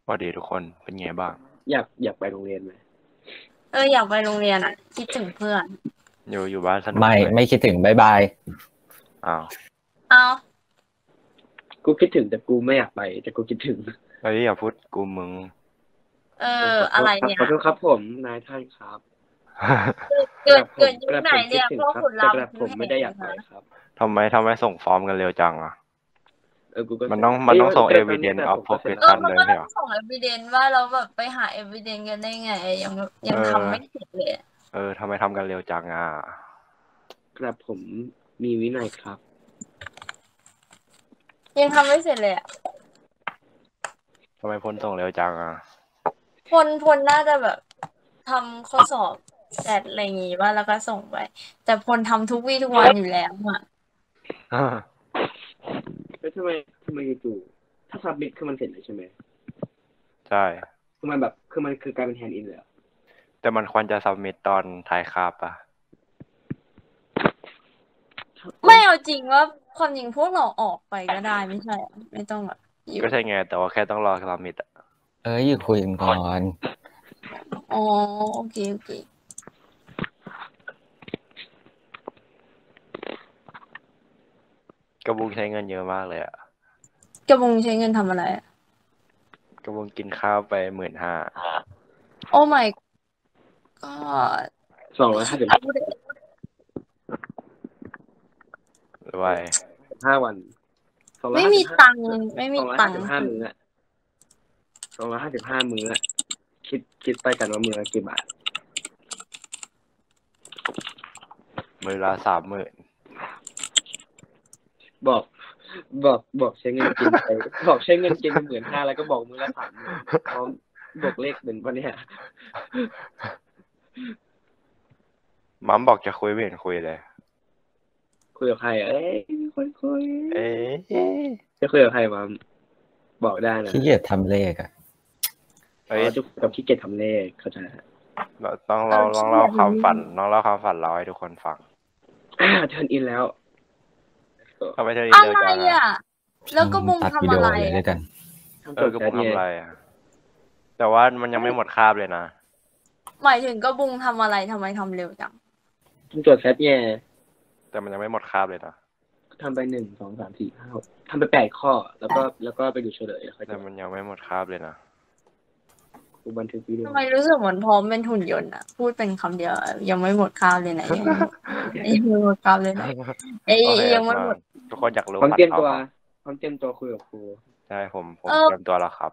สวัสดีทุกคนเป็นไงบ้างอยากไปโรงเรียนไหมอยากไปโรงเรียนอ่ะคิดถึงเพื่อนอยู่บ้านสนุกไม่เลยไม่คิดถึงบายบายอ้าวเอากูคิดถึงแต่กูไม่อยากไปแต่กูคิดถึงเฮ้ยอย่าพูดกูมึงขอโทอะไรเนี่ยษครับขอโทษครับผมนายท่านครับเกิดผมยุคไหนคิดเนี่ยถึงครับพ่อขุนแต่รามคำแหผมไม่ได้อยากไปงนะครับทำไมส่งฟอร์มกันเร็วจังอ่ะกูก็มันเสร็จต้องมันต้องส่งแต่ตอนนี้ evidence แต่ผ of มก็เสร็จแล้ว progression มันก็ต้อเลยเหรองส่งเอวิเดนว่าเราแบบไปหาเอวิเดนกันได้ไงยังเออทำไม่เสร็จเลยทำไมทำกันเร็วจังอ่ะกระผมมีวินัยครับยังทำไม่เสร็จเลยอ่ะทำไมพลส่งเร็วจังอ่ะพลน่าจะแบบทำข้อสอบแสร็จอะไรอย่างงี้ว่าแล้วก็ส่งไปแต่พลทำทุกวี่ทุกวันอยู่แล้วอ่ะแล้วทำไมจู่ๆถ้าซับมิดคือมันเสร็จเลยใช่ไหมใช่มันคือกลายเป็นแฮนด์อินเลยเหรอแต่มันควรจะ submit ตอนท้ายคาบอ่ะไม่เอาจริงว่าความจริงพวกเราออกไปก็ได้ไม่ใช่เหรอไม่ต้องแบบอยู่ก็ใช่ไงแต่ว่าแค่ต้องรอ submit อ่ะอยู่คุยกันก่อนอ๋อโอเคกระบุงใช้เงินเยอะมากเลยอ่ะกระบุงใช้เงินทำอะไรอะกระบุงกินข้าวไป15,000 โอ้ my god 255 หรือว่าวันไม่มีตังค์ไม่มีตังค์ 255มื้ออะ255มื้ออะคิดไปกันว่ามื้อละกี่บาทมือละ30,000 บอกบอกใช้เงินกินไปบอกใช้เงินกินไป15,000แล้วก็บอกมื้อละ30,000พร้อมบวกเลขเป็นปะเนี่ยมัมบอกจะคุยไม่เห็นคุยเลยคุยกับใครเอ้ยมีคนคุยเอ๊ะจะคุยกับใครมาบอกได้นะขี้เกียจทำเลขอ่ะเฮ้ยจุกกับขี้เกียจทำเลขเข้าใจฮะต้องลองเล่าความฝันน้องเล่าความฝันเราให้ทุกคนฟังเทิร์นอินแล้วทำไมเธออะเร็วไรจังอ่ะอ่ะแล้วกระบุงตัดวิทำดีอะโอไรเลยด้วยกันกระบุงทำอะไรอ่ะแต่ว่ามันยังไม่หมดคาบเลยนะหมายถึงกระบุงทำอะไรทำไมทำเร็วจังทำตรวจแซดเนี่ยแต่มันยังไม่หมดคาบเลยนะทำไป1 2 3 4 5 6ทำไป8 ข้อแล้วก็ไปดูเฉลยแล้วค่อยแต่มันยังไม่หมดคาบเลยนะดูบันทึกวิดีโอทำไมรู้สึกเหมือนพร้อมเป็นหุ่นยนต์อ่ะพูดเป็นคำเดียวยังไม่หมดข้าวเลยนะยังไม่หมดข้าวเลยนะโอเคยังไม่หมดทุกคนอยากรู้พร้อมเตรียมฝันตัวเขาพร้อมเตรียมตัวคุยกับครูใช่ผมเตรียมตัวแล้วครับ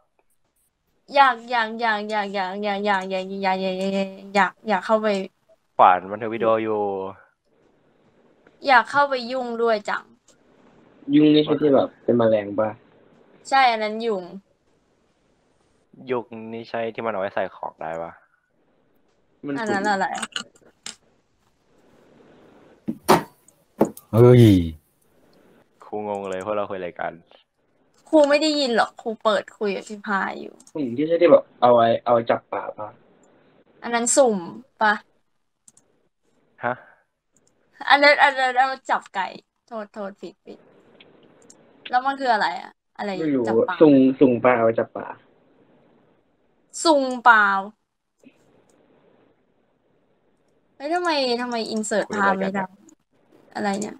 อยากเข้าไปฝันบันทึกวิดีโออยู่อยากเข้าไปยุ่งด้วยจังยุ่งนี่ใช่ที่แบบเป็นแมลงป่ะใช่อันนั้นยุงยุกนี่ใช่ที่มันเอาไว้ใส่ของได้ปะมันอันฝุ่นั้นอะไรเฮ้ยครูงงเลยพวกเราคุยอะไรกันครูไม่ได้ยินหรอกครูเปิดคุยกับพี่พายอยู่ฝุ่นที่ใช่ที่แบบเอาไว้จับปลาป่ะอันนั้นสุ่มปะฮะอันนั้นเอาจับไก่โทษผิดแล้วมันคืออะไรอะอะไรไม่รู้จับปลาสุ่งปลาเอาไว้จับปลาสุ่มเปล่าเฮ้ยทำไมอินเสิร์ตคุยภาอะไรพกัไม่นได้เนี่ยอะไรเนี่ย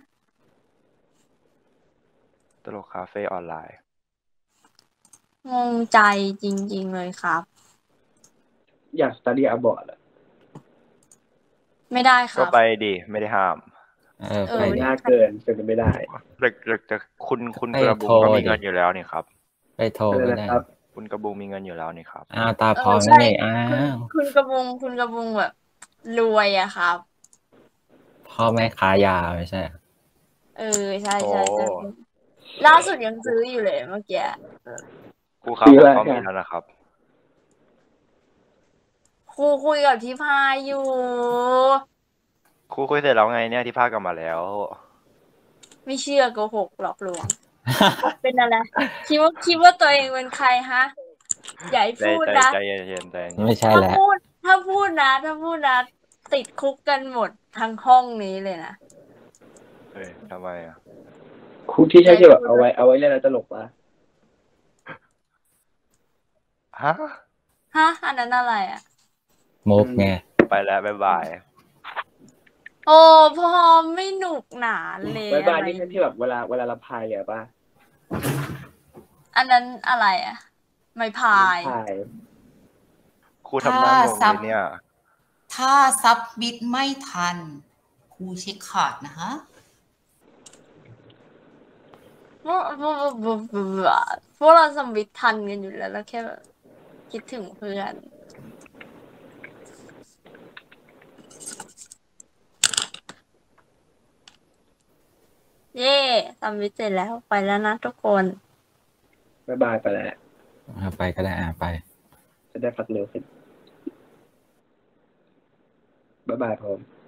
ตลกคาเฟ่ออนไลน์งงใจจริงๆเลยครับอยาก study abroad อะไม่ได้คก็รับไปดิไม่ได้ห้ามไปดิน่าเกินเป็นไม่ได้แต่คุณไปกระบุงโทรก็มีดิเงินอยู่แล้วนี่ครับไปโทรอะไรก็นะได้ครับคุณกระบุงมีเงินอยู่แล้วนี่ครับตาพร้อมใช่นั่นเองคุณกระบุงแบบรวยอะครับพ่อแม่ค้ายาไม่ใช่ใช่โอ้ล่าสุดยังซื้ออยู่เลยเมื่อกี้ครูครับซื้อผมอะไรก็มีกันแล้วนะครับครูคุยกับที่พายอยู่ครูคุยเสร็จแล้วไงเนี่ยที่ภาคกลับมาแล้วไม่เชื่อโกหกหลอกลวง เป็นอะไรคิดว่าตัวเองเป็นใครฮะอย่าให้พูดนะใจเย็นใจเย็นไม่ใช่ถ้าแล้วพูดนะติดคุกกันหมดทั้งห้องนี้เลยนะเฮ้ยทำไมอ่ะครูที่ใช่ที่แบบเอาไว้เล่นแล้วตลกป่ะฮะฮะ อันนั้นอะไรอ่ะมุกไงไปแล้วบ๊ายบายโอ้พอไม่หนุกหนาเลยบายบายอะไรนี่คือที่แบบเวลาเราพายอะป่ะอันนั้นอะไรอ่ะ ไม่พายพายครูทำหน้างงเลยเนี่ยถ้าซับมิดไม่ทันครูเช็คขาดนะฮะพวกเราสมบิททันกันอยู่แล้วแล้วแค่แบบคิดถึงเพื่อน เย่สมบิทเสร็จแล้วไปแล้วนะทุกคนบายบายไปแล้วไปก็ได้ไปจะได้พักเร็วขึ้นบายบายพร้อม